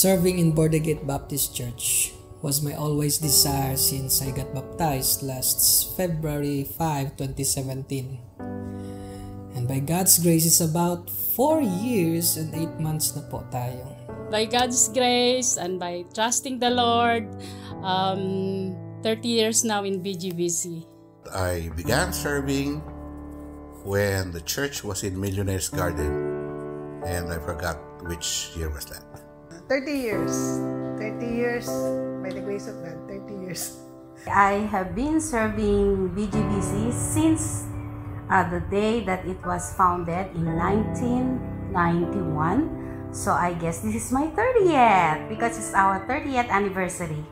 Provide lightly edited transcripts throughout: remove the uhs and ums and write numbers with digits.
Serving in Bordegate Baptist Church was my always desire since I got baptized last February 5, 2017. And by God's grace, it's about 4 years and 8 months na po tayo. By God's grace and by trusting the Lord, 30 years now in BGBC. I began serving when the church was in Millionaire's Garden, and I forgot which year was that. 30 years. 30 years, by the grace of God, 30 years. I have been serving BGBC since the day that it was founded in 1991. So I guess this is my 30th because it's our 30th anniversary.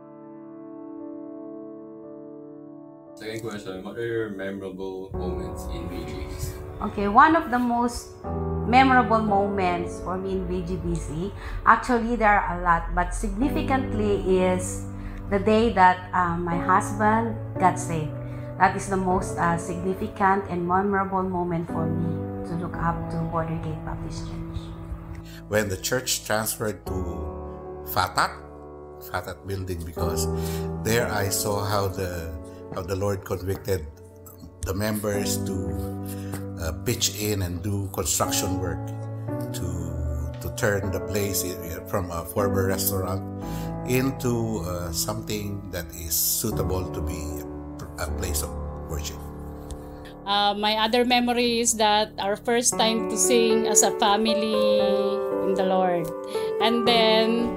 Second question, what are your memorable moments in BGBC? Okay, one of the most memorable moments for me in BGBC, actually there are a lot, but significantly is the day that my husband got saved. That is the most significant and memorable moment for me to look up to Bordegate Baptist Church. When the church transferred to Fatat building, because there I saw how the Lord convicted the members to pitch in and do construction work to turn the place from a former restaurant into something that is suitable to be a place of worship. My other memory is that our first time to sing as a family in the Lord. And then,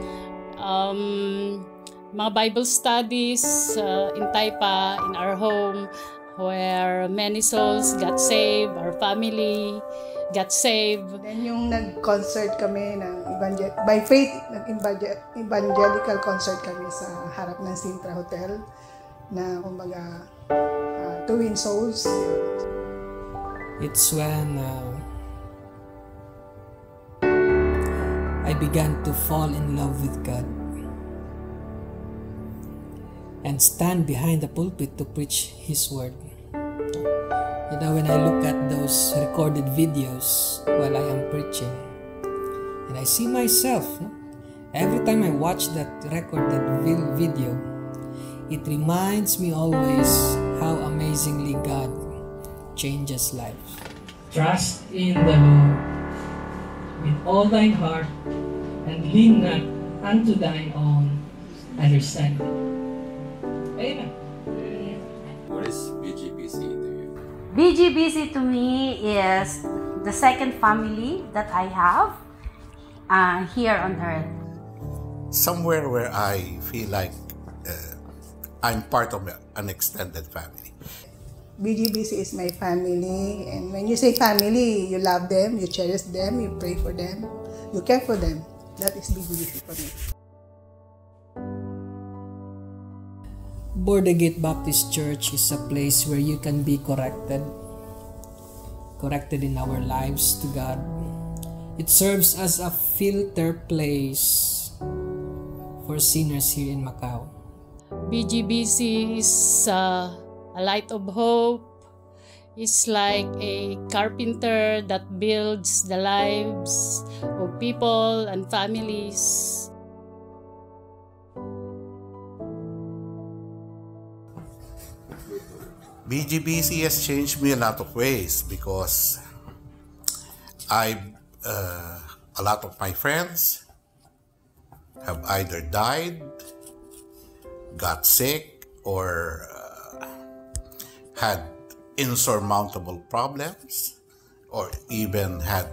mga Bible studies in Taipa, in our home, where many souls got saved, our family got saved. Then yung nag-concert kami ng by faith, nag-evangelical concert kami sa harap ng Sintra Hotel na kumbaga to win souls. It's when I began to fall in love with God and stand behind the pulpit to preach His Word. You know, when I look at those recorded videos while I am preaching, and I see myself, every time I watch that recorded video, it reminds me always how amazingly God changes lives. Trust in the Lord with all thine heart, and lean not unto thine own understanding. Amen. What is BGBC to you? BGBC to me is the second family that I have here on earth. Somewhere where I feel like I'm part of an extended family. BGBC is my family, and when you say family, you love them, you cherish them, you pray for them, you care for them. That is BGBC for me. Bordegate Baptist Church is a place where you can be corrected in our lives to God. It serves as a filter place for sinners here in Macau. BGBC is a light of hope. It's like a carpenter that builds the lives of people and families. BGBC has changed me a lot of ways because a lot of my friends have either died, got sick, or had insurmountable problems, or even had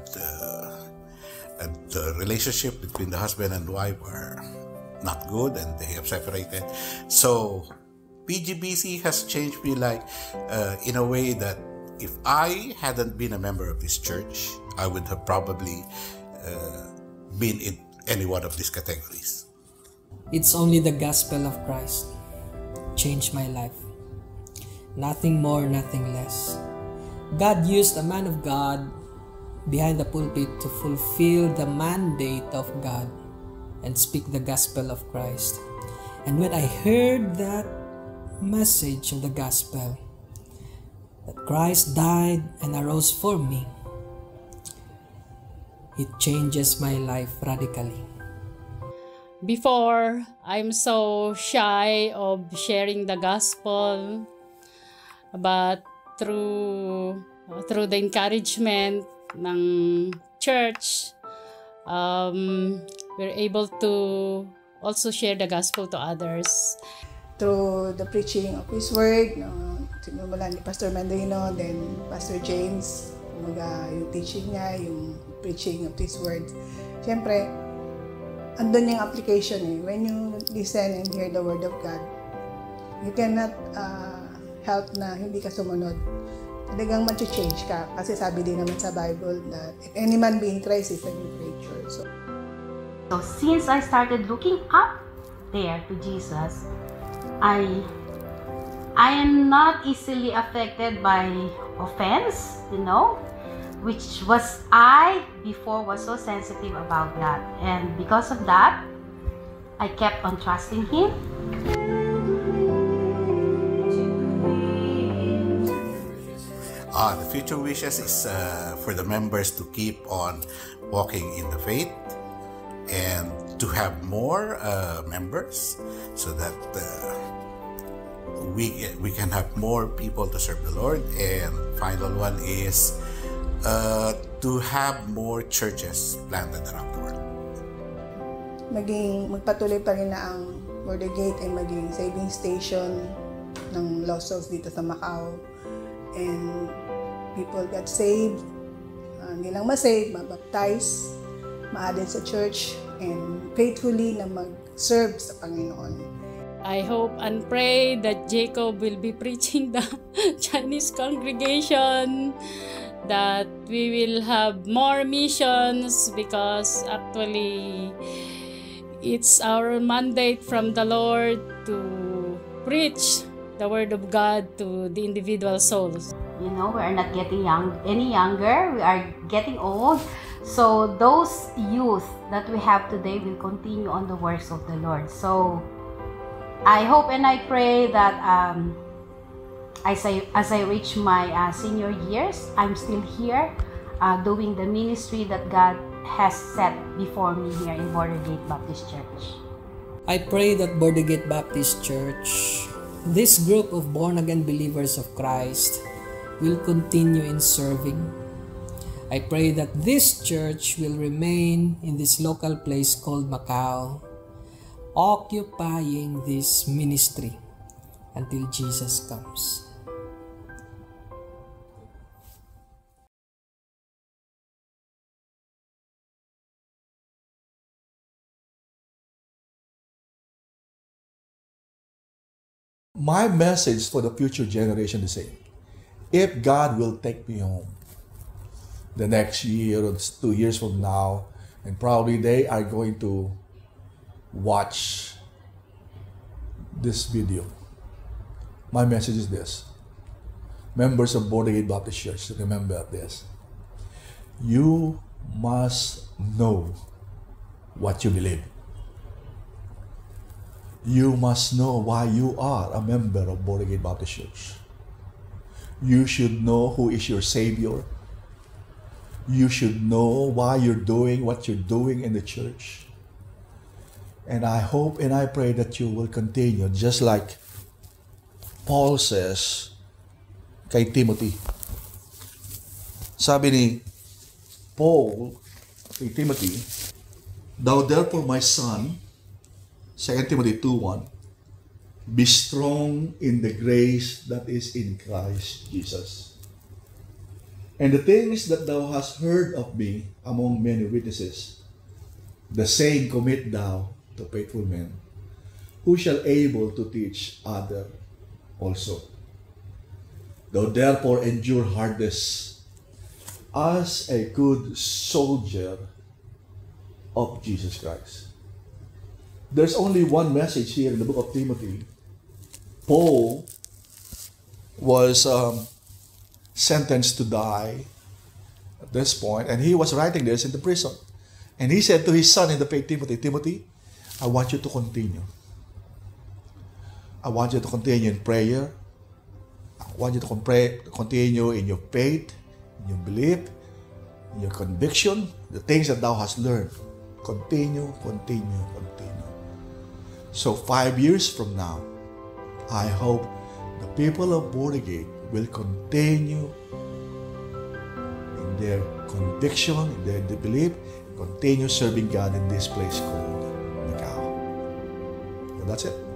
the relationship between the husband and wife are not good and they have separated. So BGBC has changed me in a way that if I hadn't been a member of this church, I would have probably been in any one of these categories. It's only the gospel of Christ changed my life. Nothing more, nothing less. God used a man of God behind the pulpit to fulfill the mandate of God and speak the gospel of Christ. And when I heard that message of the gospel, that Christ died and arose for me, it changes my life radically. Before, I'm so shy of sharing the gospel, but through the encouragement ng church, we're able to also share the gospel to others. Through the preaching of His Word, sinumula ni Pastor Mandino, then Pastor James, yung teaching niya, yung preaching of His Word. Siyempre, andun yung application eh. When you listen and hear the Word of God, you cannot help na hindi ka sumunod. Talagang mag-change ka. Kasi sabi din naman sa Bible that if any man be in Christ is a new creature. So since I started looking up there to Jesus, I am not easily affected by offense, which was I before was so sensitive about that. And because of that, I kept on trusting Him. The future wishes is for the members to keep on walking in the faith and to have more members so that we can have more people to serve the Lord. And final one is to have more churches planted around the world. Magpatuloy pa rin na ang Border Gate ay maging saving station ng lost souls dito sa Macau. And people got saved, hindi lang ma-save, ma-baptize, ma-added sa church, and faithfully na mag-serve sa Panginoon. I hope and pray that Jacob will be preaching the Chinese congregation, that we will have more missions, because actually it's our mandate from the Lord to preach the Word of God to the individual souls. We are not getting any younger. We are getting old. So those youth that we have today will continue on the works of the Lord. So I hope and I pray that as I reach my senior years, I'm still here doing the ministry that God has set before me here in Border Gate Baptist Church. I pray that Border Gate Baptist Church, this group of born-again believers of Christ, will continue in serving. I pray that this church will remain in this local place called Macau, occupying this ministry until Jesus comes. My message for the future generation is the same. If God will take me home the next year or 2 years from now, and probably they are going to watch this video, my message is this. Members of Border Gate Baptist Church, remember this. You must know what you believe. You must know why you are a member of Border Gate Baptist Church. You should know who is your Savior. You should know why you're doing what you're doing in the church. And I hope and I pray that you will continue, just like Paul says kay Timothy. Sabi ni Paul kay Timothy, "Thou therefore, my son," 2 Timothy 2:1, "be strong in the grace that is in Christ Jesus. And the things that thou hast heard of me among many witnesses, the same commit thou to faithful men, who shall able to teach other also. Thou therefore endure hardness as a good soldier of Jesus Christ." There's only one message here in the book of Timothy. Paul was sentenced to die at this point, and he was writing this in the prison. And he said to his son in the faith, Timothy, "Timothy, I want you to continue. I want you to continue in prayer. I want you to continue in your faith, in your belief, in your conviction, the things that thou hast learned. Continue, continue, continue." So 5 years from now, I hope the people of Bordigate will continue in their conviction, in their belief, continue serving God in this place called Macau. So that's it.